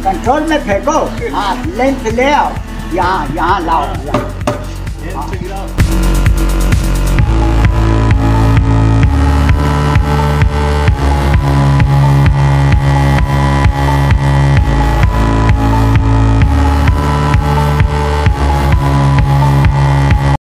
Control में फेंको। हाँ लेंथ ले आओ, यहाँ यहाँ लाओ। हाँ।